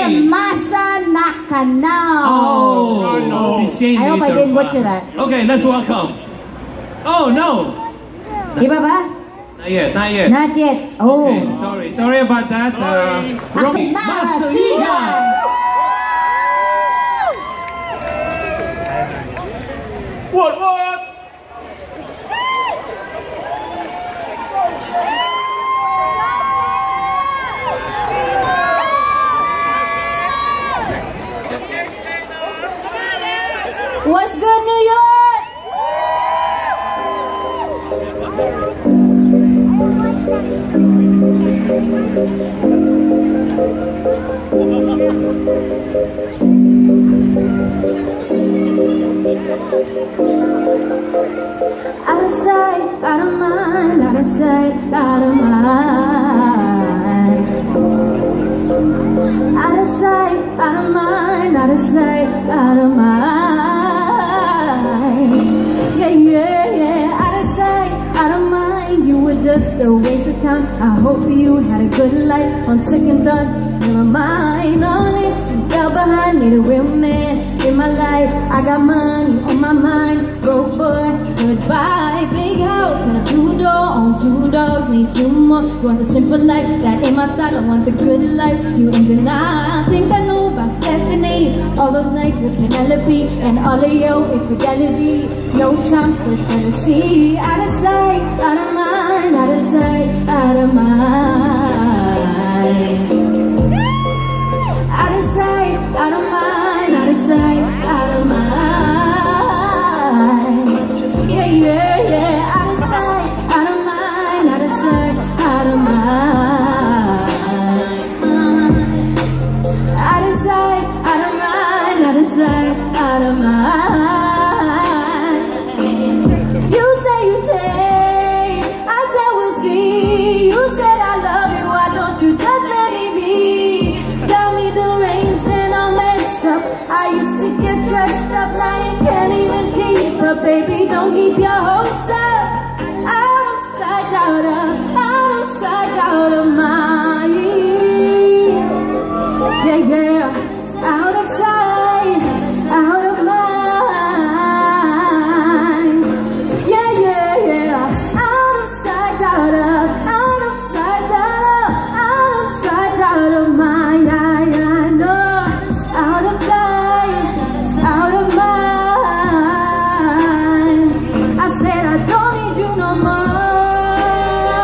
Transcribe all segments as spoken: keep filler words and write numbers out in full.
Masa Nakanaw. Oh, no. I hope I didn't butcher that. Okay, let's welcome. Oh, no. Iba ba? Not yet, not yet. Not yet. Oh. Okay, sorry. Sorry about that. Uh, Rocky Masigan. What, what? What's good, New York? Out of sight, out of mind, out of sight, out of mind. Out of sight, out of mind, out of sight, out of mind. Yeah, yeah, yeah. Out of sight, out of mind. You were just a waste of time. I hope you had a good life. On second thought, never mind. Honest, you fell behind. Need a real man in my life. I got money on my mind. Broke boy, goodbye. Big house and a two-door on two dogs. Need two more. You want the simple life? That ain't my style. I want the good life. You ain't deny. I think I know about Stephanie. All those nights with Penelope and all of your infidelity. No time for jealousy. Out of sight, out of mind. Out of sight, out of mind. Out of sight, out of mind. Out of sight, out of mind. Yeah, yeah, yeah. Out of sight, out of mind. Out of sight, out of mind. Out of sight, out of mind. Out of sight, out of mind. You say you changed. I said we'll see. You said I love you. Why don't you just let me be? Got me deranged and all messed up. I used to get dressed up. Now you can't even keep up. Baby, don't keep your hopes up. Out of sight, out of, out of sight, out of mind. Yeah, yeah. Out of sight, out of mind. Yeah, yeah, yeah. Out of sight, out of, out of sight, out of, out of sight, out of mind. Yeah, yeah, no. Out of sight, out of mind. I said I don't need you no more.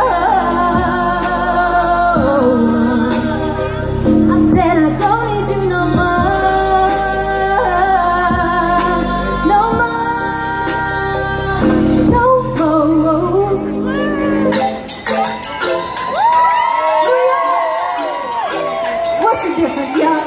I said I don't need you no more. No more. No more. What's the difference, y'all?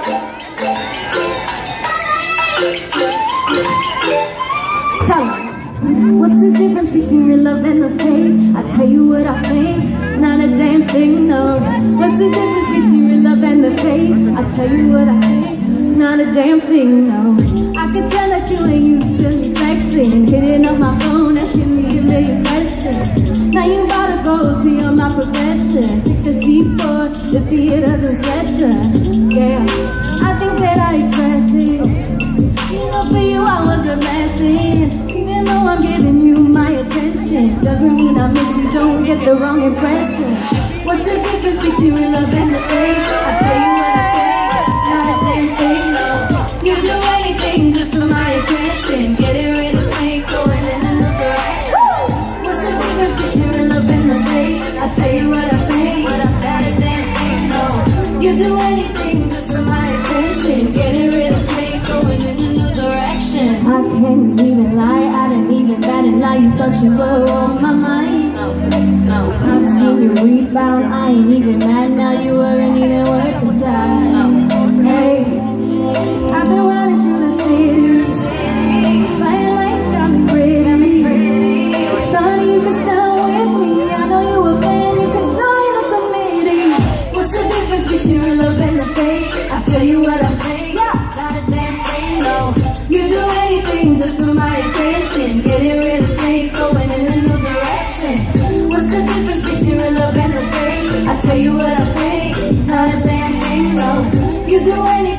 Tell me, what's the difference between real love and the fake? I tell you what I think, not a damn thing, no. What's the difference between real love and the fake? I tell you what I think, not a damn thing, no. I can tell that you ain't used to me flexing, hitting up my phone, asking me a million questions. Now you about to go see on my profession, take the seat for the theaters in session. Yeah, I think that I expressed it. You know, for you I was a blessing. Even though I'm giving you my attention, doesn't mean I miss you, don't get the wrong impression. What's the difference between real love and the fake? I tell you what I think, not a damn thing, no. You do anything just for my attention, getting rid of snakes, going in a new direction. What's the difference between real love and the fake? I tell you what I think, not a damn thing, no. You do anything just for my attention, getting rid of snakes, going in a new direction. I can't even lie, I didn't even bat it. Now you thought you were on my mind. No, no, I've seen you rebound, I ain't even mad. Now you weren't even worth the time. Hey, I've been running through the city, my life got me pretty. Thought you could stand with me, I know you were fan, you could join the committee. What's the difference between real love and the fake? I tell you what I think, not a damn thing, no. You do anything just for my attention, getting rid of snakes, going in a new direction. What's the difference between real love and the fake? I tell you what I think, not a damn thing, no. You do anything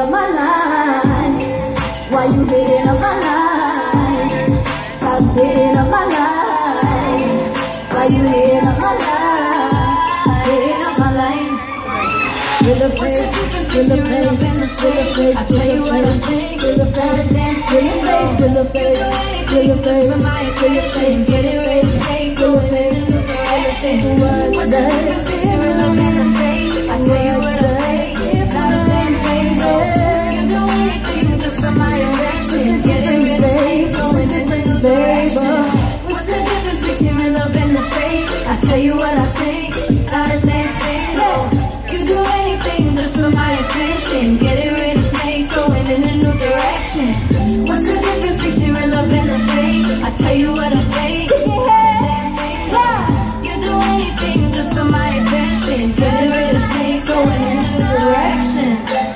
up my line? Why you hating up my line? Stop hating up my line. Why you hating up my line? Hating up my line. Feel the pain, feel the pain, feel the pain. I tell you what I think. Feel the pain, feel the pain, feel the pain, feel the pain, feel the pain. Get it ready to take, feel the pain. What's the difference between real love and the fake? I tell you what I think. If not a damn thing, you do anything just for my affection. Get it ready to take, going different baby. What's the difference between real love and the fake? I tell you what I think. Not a damn thing, no. You do anything just for my attention. Get it ready to take, going in a new direction. What's the difference between real love and the fake? I tell you what I think. Get it ready to take, going in a new direction.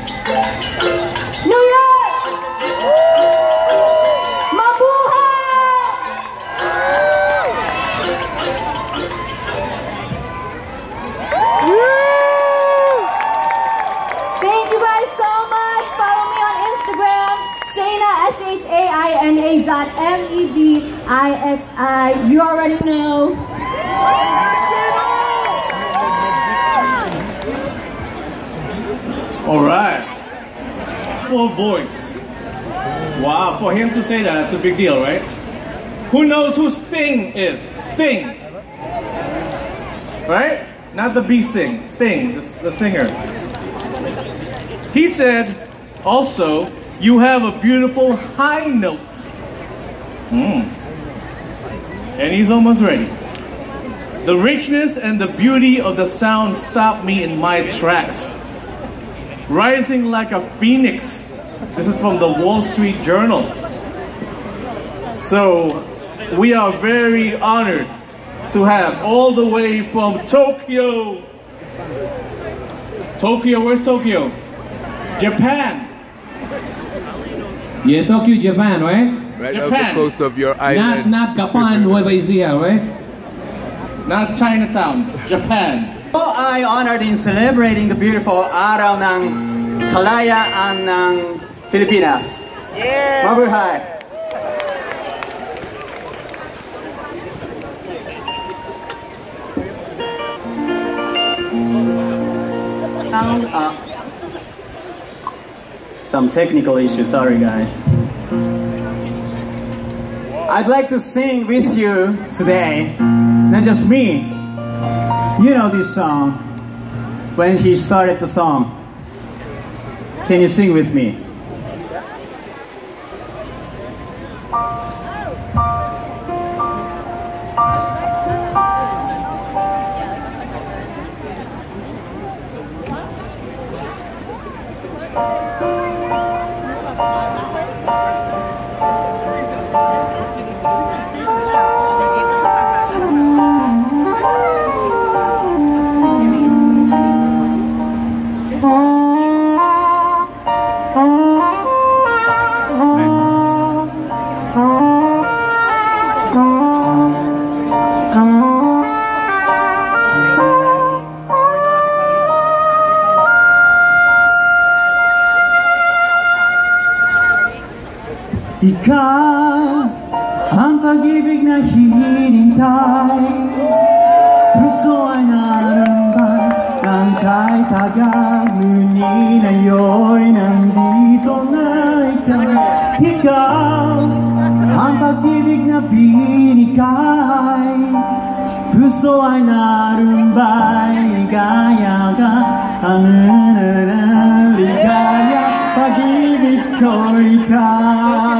New York! Mabuhay! Thank you guys so much. Follow me on Instagram, Shayna, S H A I N A dot M E D I X I. You already know. All right. Full voice. Wow, for him to say that, that's a big deal, right? Who knows who Sting is? Sting. Right? Not the bee sing. Sting, the, the singer. He said, also, you have a beautiful high note. Mm. And he's almost ready. The richness and the beauty of the sound stopped me in my tracks. Rising like a phoenix. This is from the Wall Street Journal. So, we are very honored to have all the way from Tokyo. Tokyo, where's Tokyo? Japan. Yeah, Tokyo, Japan, right? Right Japan. off the coast of your island. Not, not Kapan, Nueva Ecija, right? Not Chinatown, Japan. So I honored in celebrating the beautiful araw ng kalayaan ng Pilipinas. Yeah! Mabuhay! Uh, some technical issues, sorry guys. I'd like to sing with you today, not just me. You know this song, when he started the song. Can you sing with me? Ikaw ang pag-ibig na hinintay, puso ay narumbay ng kahit tagal, ngunit ayo'y nandito na ikaw. Ikaw ang pag-ibig na binigay, puso ay narumbay, ligaya ka, ang ligaya, pag-ibig ko ikaw.